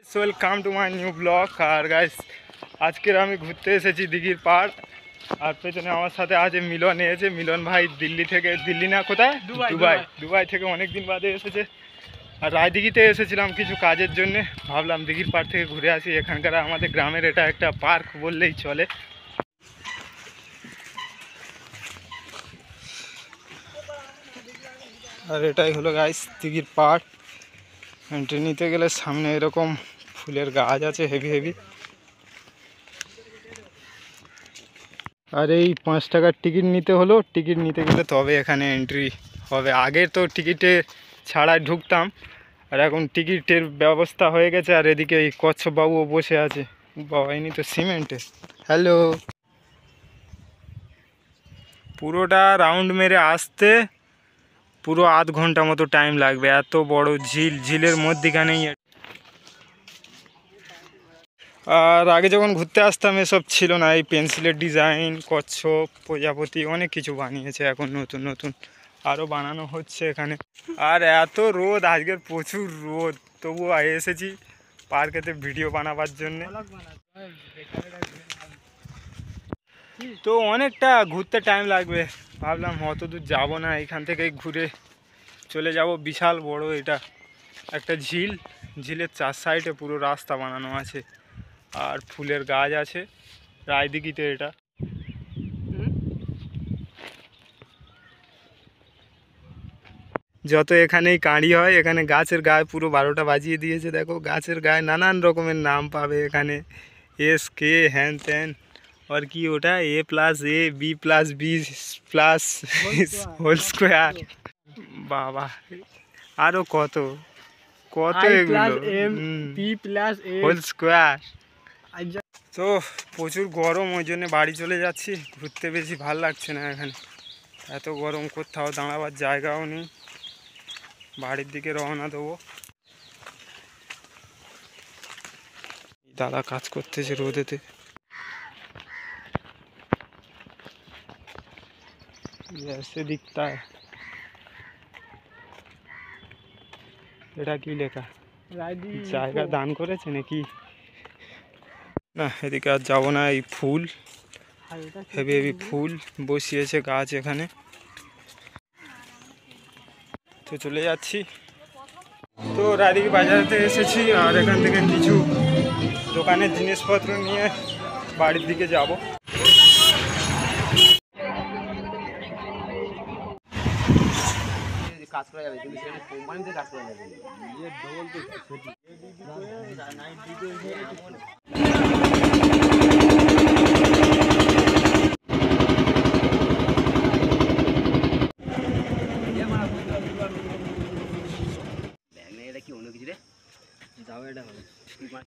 So welcome to my new blog. আর guys আজকের আমি ঘুরতে এসেছি দিঘির পাড়। আর পেছনে আমার সাথে আজ মিলন এসেছে। মিলন ভাই দিল্লি থেকে, দিল্লি না কোথায়, দুবাই থেকে অনেক দিন বাদে এসেছে। আর রায়দিঘিতে এসেছিলাম কিছু কাজের জন্য, ভাবলাম দিঘির পাড় থেকে ঘুরে আসি। এখানকার আমাদের গ্রামের এটা একটা পার্ক বললেই চলে। আর এটাই হলো গাইস দিঘির পাড়। এন্ট্রি নিতে গেলে সামনে এরকম ফুলের গাছ আছে হেভি হেভি। আর এই 5 টাকার টিকিট নিতে হলো। টিকিট নিতে গেলে তবে এখানে এন্ট্রি হবে। আগে তো টিকিটে ছাড়াই ঢুকতাম, আর এখন টিকিটের ব্যবস্থা হয়ে গেছে। আর এদিকে এই কচ্ছপবাবুও বসে আছে। বাবা ইনি তো সিমেন্টে। হ্যালো। পুরোটা রাউন্ড মেরে আসতে পুরো আধ ঘন্টা মতো টাইম লাগবে। এত বড় ঝিল, ঝিলের মধ্যিখানেই। আর আগে যখন ঘুরতে আসতাম এসব ছিল না। এই পেন্সিলের ডিজাইন, কচ্ছপ, প্রজাপতি অনেক কিছু বানিয়েছে এখন নতুন নতুন, আরও বানানো হচ্ছে এখানে। আর এত রোদ আজকের, প্রচুর রোদ, তবুও এসেছি পার্কেতে ভিডিও বানাবার জন্যে। তো অনেকটা ঘুরতে টাইম লাগবে, ভাবলাম অত দূর যাবো না, এখান থেকেই ঘুরে চলে যাব। বিশাল বড় এটা একটা ঝিল, ঝিলের 4 সাইডে পুরো রাস্তা বানানো আছে। আর ফুলের গাছ আছে রায়দিঘিতে। এটা যত এখানেই কাঁড়ি হয়, এখানে গাছের গায়ে পুরো 12টা বাজিয়ে দিয়েছে। দেখো গাছের গায়ে নানান রকমের নাম পাবে এখানে, এস কে হ্যান ত্যান। আর কি ওটা A+A B+B+ হোল স্কোয়ার। বাবা আরও কত কত এগুলো, হোল স্কোয়ার। তো প্রচুর গরম, ওই জন্য বাড়ি চলে যাচ্ছি। ঘুরতে বেশি ভাল লাগছে না এখানে, এত গরম, কোথাও দাঁড়াবার জায়গাও নেই। বাড়ির দিকে রওনা দেবো। দাদা কাজ করতেছে রোদেতে। ऐसे दिखता है। এটা কি লেখা, জায়গা দান করেছে নাকি? না এদিকে আর যাবো না। এই ফুল হেভি হেভি ফুল বসিয়েছে গাছ এখানে, তো চলে যাচ্ছি। তো রায়দিঘি বাজারেতে এসেছি, আর এখান থেকে কিছু দোকানের জিনিসপত্র নিয়ে বাড়ির দিকে যাব। কাজ করা যাবে কিন্তু সেটা কোম্পানিতে কাজ করা যাবে। এটা কি অন্য কিছু রে যাও, এটা হবে